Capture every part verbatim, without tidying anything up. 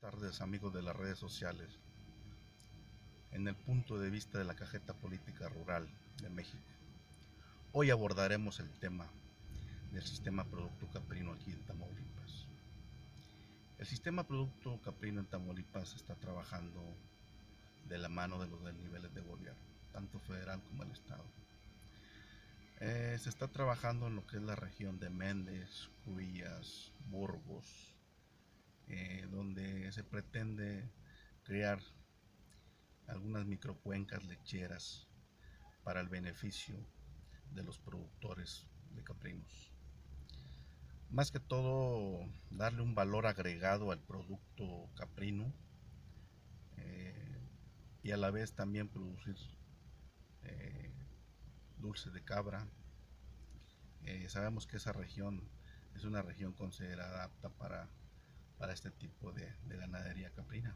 tardes, amigos de las redes sociales. En el punto de vista de la cajeta política rural de México, hoy abordaremos el tema del sistema producto caprino aquí en Tamaulipas. El sistema producto caprino en Tamaulipas está trabajando de la mano de los niveles de gobierno, tanto federal como el estado. Eh, se está trabajando en lo que es la región de Méndez, Cubillas, Burgos, eh, donde se pretende crear algunas microcuencas lecheras para el beneficio de los productores de caprinos. Más que todo, darle un valor agregado al producto caprino eh, y a la vez también producir eh, dulce de cabra. Eh, sabemos que esa región es una región considerada apta para, para este tipo de, de ganadería caprina.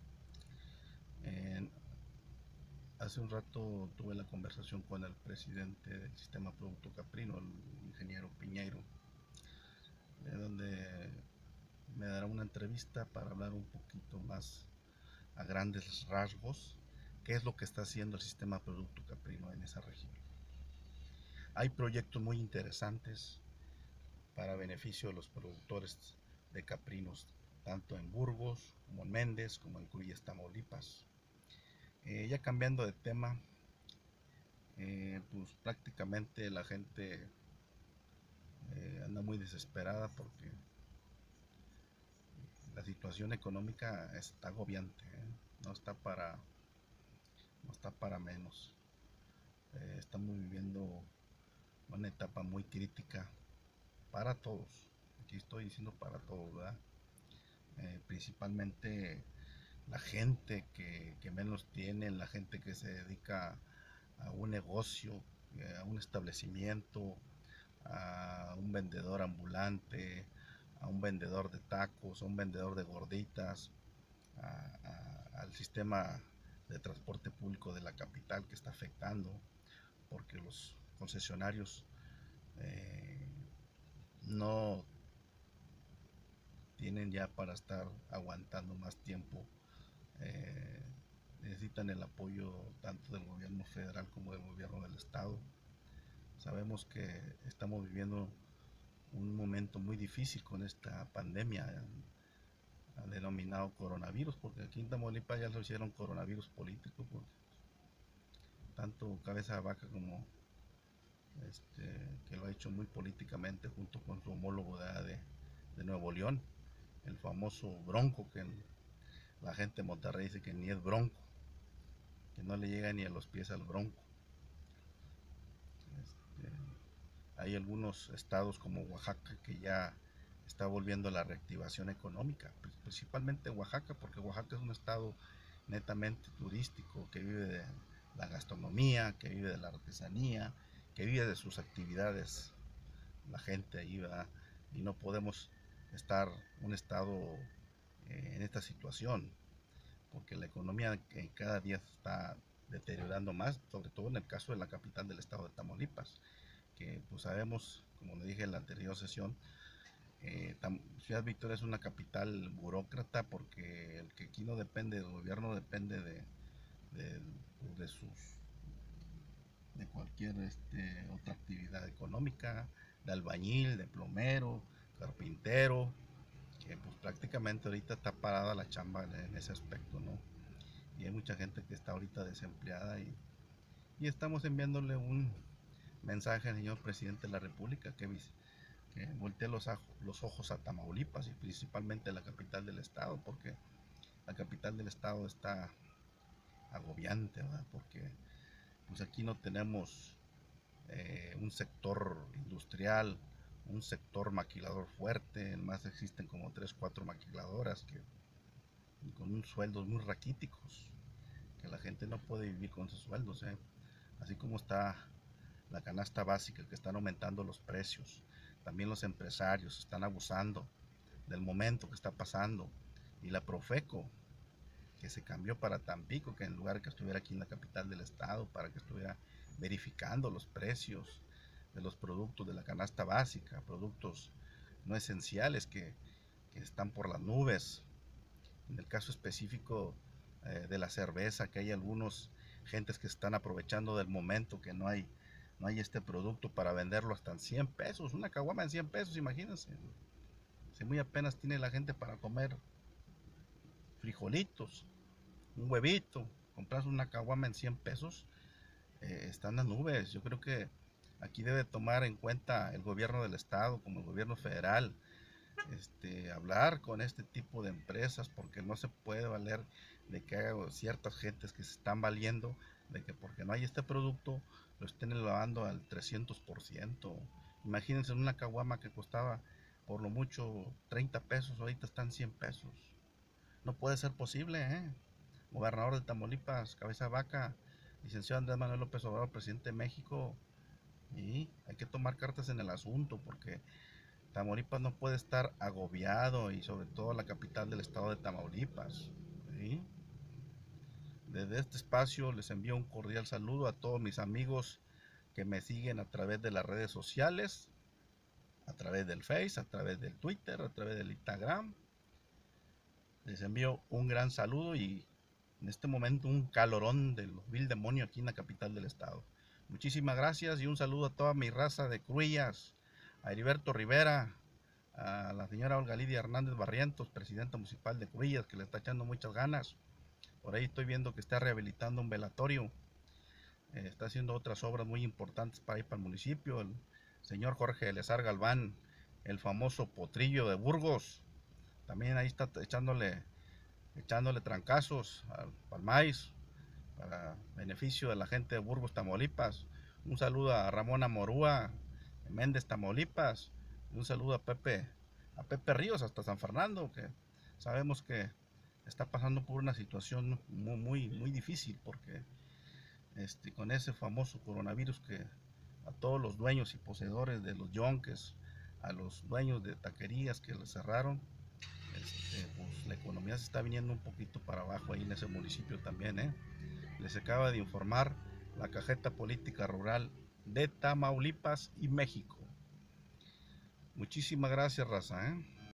Eh, Hace un rato tuve la conversación con el presidente del sistema producto caprino, el ingeniero Piñeiro, de donde me dará una entrevista para hablar un poquito más a grandes rasgos qué es lo que está haciendo el sistema producto caprino en esa región. Hay proyectos muy interesantes para beneficio de los productores de caprinos, tanto en Burgos como en Méndez como en Cubillas, Tamaulipas. Eh, ya cambiando de tema, eh, pues prácticamente la gente eh, anda muy desesperada porque la situación económica está agobiante, ¿eh? no está para no está para menos. Eh, estamos viviendo una etapa muy crítica para todos. Aquí estoy diciendo para todos, ¿verdad? Eh, principalmente la gente que, que menos tiene, la gente que se dedica a un negocio, a un establecimiento, a un vendedor ambulante, a un vendedor de tacos, a un vendedor de gorditas, a, a, al sistema de transporte público de la capital que está afectando porque los concesionarios eh, no tienen ya para estar aguantando más tiempo. Eh, necesitan el apoyo tanto del gobierno federal como del gobierno del estado. Sabemos que estamos viviendo un momento muy difícil con esta pandemia eh, denominado coronavirus, porque aquí en Tamaulipas ya lo hicieron coronavirus político, porque tanto Cabeza de Vaca como este, que lo ha hecho muy políticamente junto con su homólogo de, de, de Nuevo León, el famoso Bronco, que la gente de Monterrey dice que ni es Bronco, que no le llega ni a los pies al Bronco. Este, hay algunos estados como Oaxaca que ya está volviendo a la reactivación económica, principalmente Oaxaca, porque Oaxaca es un estado netamente turístico, que vive de la gastronomía, que vive de la artesanía, que vive de sus actividades, la gente ahí va, y no podemos estar un estado eh, en esta situación, porque la economía que cada día está deteriorando más, sobre todo en el caso de la capital del estado de Tamaulipas, que pues sabemos, como le dije en la anterior sesión, eh, Ciudad Victoria es una capital burócrata porque el que aquí no depende del gobierno depende de, de, de sus de cualquier este, otra actividad económica, de albañil, de plomero, carpintero, que pues prácticamente ahorita está parada la chamba en ese aspecto, ¿no? Y hay mucha gente que está ahorita desempleada y, y estamos enviándole un mensaje al señor presidente de la República que, que voltee los, los ojos a Tamaulipas y principalmente a la capital del estado, porque la capital del estado está agobiante, ¿verdad? Porque pues aquí no tenemos eh, un sector industrial, un sector maquilador fuerte, más existen como tres, cuatro maquiladoras que con un sueldos muy raquíticos, que la gente no puede vivir con esos sueldos, ¿eh? Así como está la canasta básica, que están aumentando los precios, también los empresarios están abusando del momento que está pasando, y la Profeco, que se cambió para Tampico, que en lugar de que estuviera aquí en la capital del estado, para que estuviera verificando los precios de los productos de la canasta básica, productos no esenciales que, que están por las nubes, En el caso específico eh, de la cerveza, que hay algunos gentes que están aprovechando del momento que no hay, no hay este producto para venderlo hasta en cien pesos, una caguama en cien pesos, imagínense. Si muy apenas tiene la gente para comer frijolitos, un huevito, compras una caguama en cien pesos, eh, están las nubes. Yo creo que aquí debe tomar en cuenta el gobierno del estado como el gobierno federal, este, hablar con este tipo de empresas, porque no se puede valer de que haya ciertas gentes que se están valiendo de que porque no hay este producto lo estén elevando al trescientos por ciento. Imagínense una caguama que costaba por lo mucho treinta pesos, ahorita están cien pesos. No puede ser posible, ¿eh? Gobernador de Tamaulipas, cabeza de vaca, licenciado Andrés Manuel López Obrador, presidente de México, y hay que tomar cartas en el asunto porque Tamaulipas no puede estar agobiado, y sobre todo la capital del estado de Tamaulipas, ¿sí? Desde este espacio les envío un cordial saludo a todos mis amigos que me siguen a través de las redes sociales, a través del Face, a través del Twitter, a través del Instagram. Les envío un gran saludo y en este momento un calorón del vil demonio aquí en la capital del estado. Muchísimas gracias y un saludo a toda mi raza de Cruillas, a Heriberto Rivera, a la señora Olga Lidia Hernández Barrientos, presidenta municipal de Cruillas, que le está echando muchas ganas. Por ahí estoy viendo que está rehabilitando un velatorio, eh, está haciendo otras obras muy importantes para ir para el municipio. El señor Jorge Eleazar Galván, el famoso potrillo de Burgos, también ahí está echándole, echándole trancazos al, al maíz para beneficio de la gente de Burgos, Tamaulipas. Un saludo a Ramón Amorúa, Méndez, Tamaulipas. Un saludo a Pepe, a Pepe Ríos hasta San Fernando, que sabemos que está pasando por una situación muy, muy, muy difícil, porque este, con ese famoso coronavirus que a todos los dueños y poseedores de los yonques, a los dueños de taquerías que les cerraron, este, pues la economía se está viniendo un poquito para abajo ahí en ese municipio también, ¿eh? Les acaba de informar la Cajeta Política Rural de Tamaulipas y México. Muchísimas gracias, raza, ¿eh?